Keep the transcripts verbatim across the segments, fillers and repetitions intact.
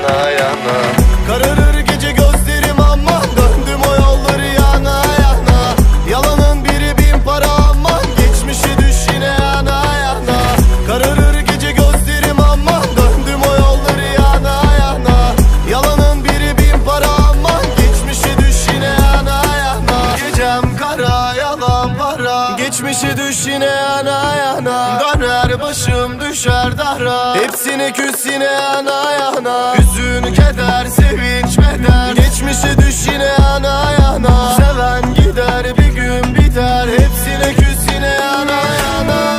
yana yana. Kararır gece gözlerim aman, döndüm o yolları yana yana. Yalanın biri bin para aman, geçmişi düş yine yana yana. Kararır gece gözlerim aman, döndüm o yolları yana yana. Yalanın biri bin para aman, geçmişi düş yine yana yana. Gecem kara yalan para, geçmişi düş yine yana yana. Döner başım düşer dara, hepsini küs yine yana yana. Hüzün keder sevinç beder, geçmişi düş yine yana yana. Seven gider bir gün biter, hepsini küs yine yana yana.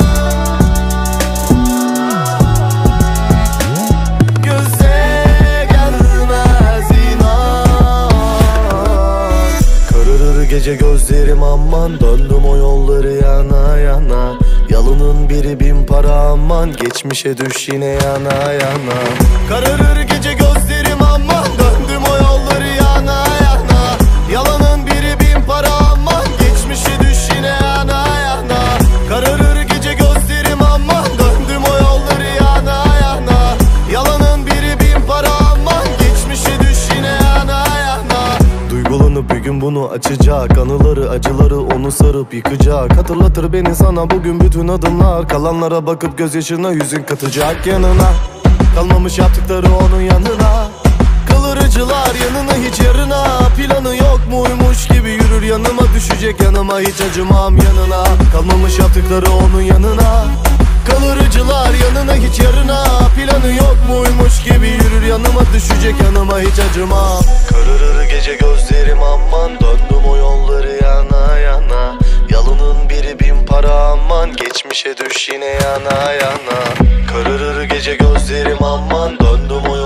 Göze gelmez inan. Kararır gece gözlerim aman, döndüm o yolları yana yana. Yalanın biri bin para aman, geçmişe düş yine yana yana. Kararır gece gözlerim aman, döndüm o yolları yana yana. Yalanın biri bin para aman, geçmişe düş yine yana yana. Kararır gece gözlerim aman, döndüm o yolları yana yana. Yalanın biri bin para aman, geçmişe düş yine yana yana. Duygulanıp bir gün bunu açacak, anıları acıları onu sarıp yıkacak. Hatırlatır beni sana bugün bütün adımlar, kalanlara bakıp gözyaşına yüzün katacak yanına. Kalmamış yaptıkları onun yanına. Kıvırıcılar yanına hiç yarına, planı yok muymuş gibi yürür yanıma. Düşecek yanıma hiç acımam yanına. Kalmamış yaptıkları onun yanına. Kıvırıcılar yanına hiç yarına, planı yok muymuş gibi yürür yanıma. Düşecek yanıma hiç acımam. Kararır gece gözlerim aman, döndüm o yolları yana yana. Yalanın biri bin para aman, geçmişe düş yine yana yana. Kararır gece gözlerim aman, döndüm o